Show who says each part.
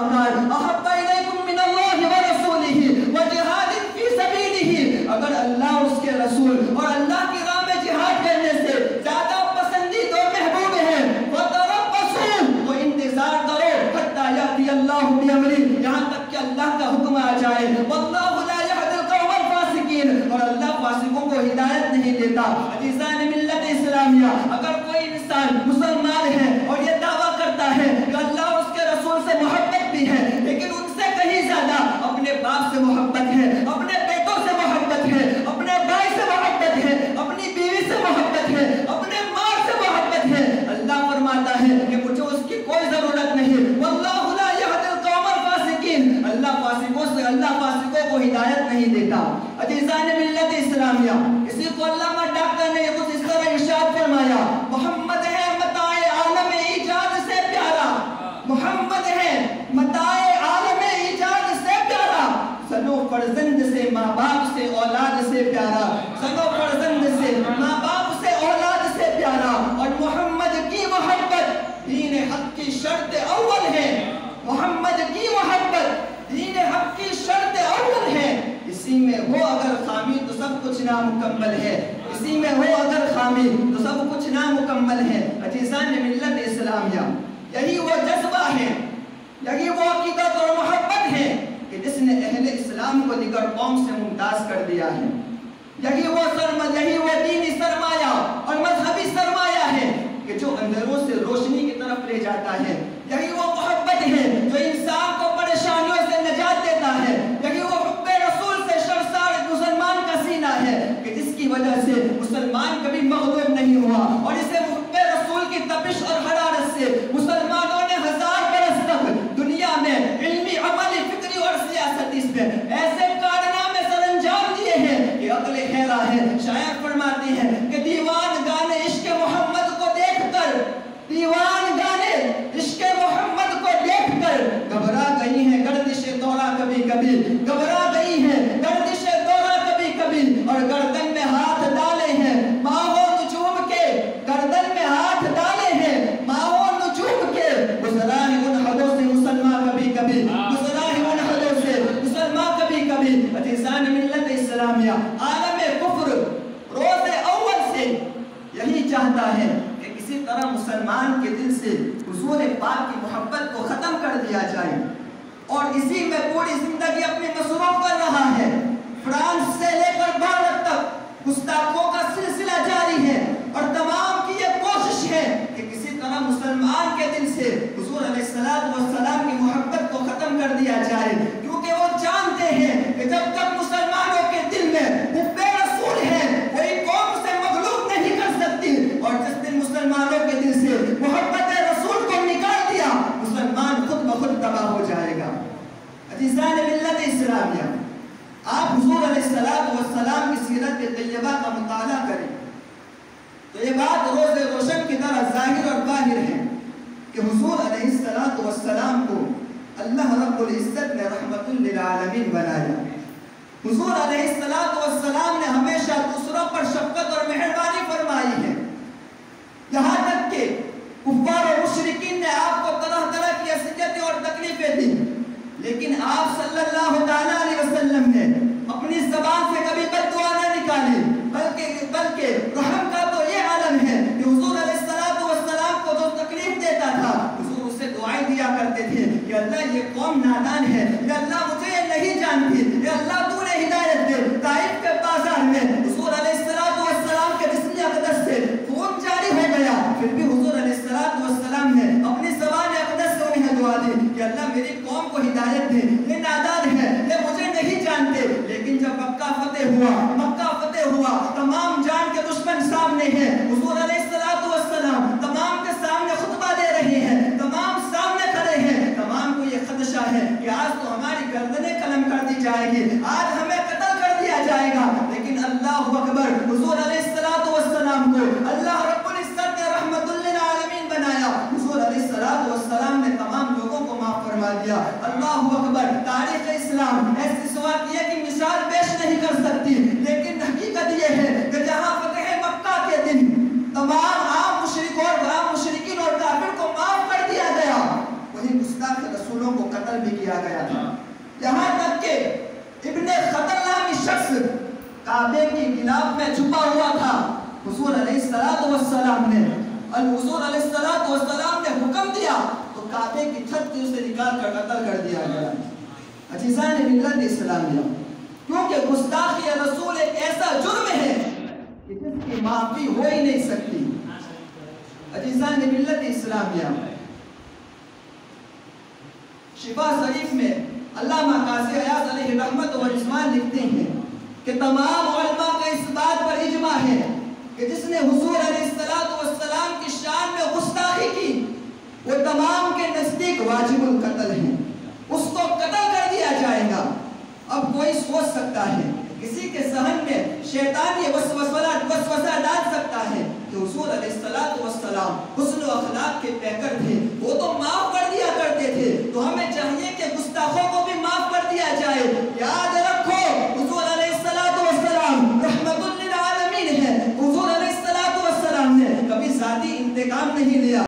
Speaker 1: फरमाया अहब्बा इलैकुम मिनल्लाहि व रसूलिही व जिहादिन फी सबीलिही, अगर अल्लाह उसके रसूल और अल्लाह की राह में जिहाद करने से ज्यादा पसंदीदा और महबूब है फतरब्बसू, तो इंतजार करो हत्ता याती अल्लाह बिअमरी, यहां तक कि अल्लाह का हुक्म आ जाए। वल्लाहु ला यहदिल कौमल फासिकीन, और अल्लाह फासिकों को हिदायत नहीं देता। अजीज़ान मिल्लत इस्लामिया, अगर कोई इंसान मुसलमान है और ये दावा करता है कि अल्लाह और उसके रसूल से मोहब्बत भी है, लेकिन उनसे कहीं ज्यादा अपने बाप से मोहब्बत है, अपने बेटों से मोहब्बत है, अपने भाई से मोहब्बत है, अपनी बीवी से मोहब्बत है, अपने माँ से मोहब्बत है, अल्लाह फरमाता है कि मुझे उसकी कोई जरूरत नहीं। वल्लाहु ला यहदिल कौमल फासिकीन, अल्लाह फासिकों को हिदायत नहीं देता। अजीज़ान मिल्लत इस्लामिया, इसी को अल्लामा डॉक्टर ने कुछ इस तरह इरशाद फरमाया, मोहम्मद है मताए आलम ईजाद से प्यारा, मोहम्मद है मताए आलम ईजाद से प्यारा, सनो फर्जंद से माँ बाप से औलाद से प्यारा, सनो फर्जंद से माँ बाप से औलाद से प्यारा। और मोहम्मद की मोहब्बत दीन हक की शर्त अव्वल है, मोहम्मद की मोहब्बत दीन हक की शर्त अव्वल है। इसी में हो अगर खामी तो सब कुछ नामुकम्मल है, इसी में हो अगर खामी तो सब कुछ नामुकम्मल है। अजीज़ान मिल्लत इस्लामिया, यही वो जज्बा है, यही वो अकीदत और मोहब्बत है कि जिसने अहले इस्लाम को दिगर कौम से मुमताज कर दिया है। यही वो दीनी सरमाया और मजहबी सरमाया है कि जो अंधेरों से रोशनी की तरफ ले जाता है। यही वो मोहब्बत है जो इंसान को परेशानियों से निजात देता है। यही वो हुब्बे रसूल से शर्मसार मुसलमान का सीना है कि जिसकी वजह से मुसलमान कभी मग़लूब नहीं हुआ, और इसे हुब्बे रसूल की तपिश और हरारत से मुसलमानों ने 1000 बरस तक दुनिया में इल्मी, अमली, फिक्री और सियासती में ऐसे कारनामे सरअंजाम दिए हैं कि अक्ल हैरा है। शायर फरमाते हैं कि दीवान गाने इश्क़ मोहम्मद को देखकर, दीवान गाने इश्क़ मोहम्मद को देखकर घबरा गई हैं गर्दिशे दौरा कभी कभी, घबरा गई हैं गर्दिशे दौरा कभी कभी, और गर्दन में हाथ डाले हैं माहो नुजूम के, गर्दन में हाथ डाले हैं माहो नुजूम के, गुजरा है उन हदों से मुसलमान कभी कभी, गुजरा है उन हदों से मुसलमान कभी कभी। अजीज़ान मिल्लत इस्लामिया, आलम कुफ्र रोज़े अव्वल से यही चाहता है कि किसी तरह मुसलमान के दिल से हुजूर पाक की मोहब्बत को खत्म कर दिया जाए, और इसी में पूरी जिंदगी अपनी मसरूफ कर रहा है। फ्रांस से लेकर भारत तक गुस्ताखों का सिलसिला जारी है, और तमाम की ये कोशिश है कि किसी तरह मुसलमान के दिल से हुजूर अलैहिस्सलातु वस्सलाम की मोहब्बत को खत्म कर दिया जाए, क्योंकि वो जानते हैं कि जब तक मुसलमानों के दिल में हुब्बे रसूल है कोई कौम से मग़लूब नहीं कर सकती, और जिस दिन मुसलमानों के दिल से मोहब्बत रसूल को निकाल दिया, मुसलमान खुद ब खुद तबाह हो जाएगा। अजीज़ान मिल्लत इस्लामिया, आप हुजूर अलैहिस्सलातु वस्सलाम की सीरत तैयबा का मुताला करें तो ये बात रोज़े रोशन की तरह ज़ाहिर और बाहिर है कि हुजूर अलैहिस्सलातु वस्सलाम को अल्लाह रब्बुल इज़्ज़त ने रहमतुल लिल आलमीन बनाया। हुजूर अलैहिस्सलातु वस्सलाम ने हमेशा दूसरों पर शफ़क़त और मेहरबानी फरमाई है, यहाँ तक कि कुफ़ार और मुशरिकीन ने आपको तरह तरह की अज़ियतें और तकलीफें दी, लेकिन आप सल्लल्लाहु तआला अलैहि वसल्लम ने अपनी ज़बान से कभी बद्दुआ न निकाली, बल्कि रहम का तो ये आलम है कि हुजूर अलैहिस्सलातु वस्सलाम को जो तकलीफ देता था, हुजूर उससे दुआएं दिया करते थे कि अल्लाह ये कौम नादान है, या अल्लाह मुझे ये नहीं जानती, या अल्लाह तूने हिदायत दे। ताइफ के बाजार में हुजूर अलैहिस्सलातु वस्सलाम के जिस्म अक़दस से खून जारी हो गया, फिर भी हुजूर अलैहिस्सलातु वस्सलाम ने अपनी ज़बान अक़दस से उन्हें दुआ दी कि अल्लाह मेरी कौम को हिदायत दे, ये नादान है, ये मुझे नहीं जानते। लेकिन जब मक्का फतेह हुआ, तमाम जान के दुश्मन सामने हैं, हुजूर अलैहिस्सलातु वस्सलाम तमाम के सामने खुतबा दे रहे हैं, तमाम सामने खड़े हैं, तमाम को ये खदशा है कि आज तो हमारी गर्दनें कलम कर दी जाएगी, आज हमें कत्ल कर दिया जाएगा। लेकिन अल्लाहु अकबर, हुजूर अलैहिस्सलातु वस्सलाम को अल्लाह रब्बुल इज़्ज़त ने रहमतुल लिल आलमीन बनाया। हुजूर अलैहिस्सलातु वस्सलाम ने तमाम लोगों को माफ फरमा दिया। अल्लाहु अकबर। तारीख़ इस्लाम ऐसी वाक़िया की मिसाल पेश नहीं कर सकती, लेकिन हकीकत ये है कि जहाँ फतेह मक्का के दिन तमाम आम मुशरिकीन और काफिर को माफ कर दिया गया, वहीं गुस्ताख रसूलों को कत्ल قتل بھی کیا گیا تھا۔ یہاں تک کہ ابن خطل نامی شخص کعبے کی غلاف میں چھپا ہوا تھا، حضور علیہ السلام نے حکم دیا تو کعبے کی چھت سے اسے نکال کر قتل کر دیا گیا۔ عزیزان ملت اسلامیہ، کیونکہ گستاخی رسول ایک ایسا جرم ہے کہ جس کی معافی ہو ہی نہیں سکتی۔ عزیزان ملت اسلامیہ، شفا شریف میں علامہ قاضی عیاض علیہ رحمت و رضوان لکھتے ہیں کہ تمام علماء کا اس بات پر اجماع ہے کہ جس نے حضور علیہ السلام کی شان میں گستاخی کی وہ تمام کے نزدیک واجب القتل ہیں، اس کو قتل کر دیا جائے گا۔ اب کوئی سوچ سکتا ہے، کسی کے ذہن میں شیطان یہ وسوسہ ڈال سکتا ہے کہ حضور علیہ السلام حسن و اخلاق کے پیکر تھے، وہ تو معاف کر دیا کرتے تھے، تو ہمیں چاہیے کہ گستاخوں کو بھی معاف کر دیا جائے۔ یاد رکھو حضور علیہ السلام رحمت للعالمین ہے، حضور علیہ السلام نے کبھی ذاتی انتقام نہیں لیا۔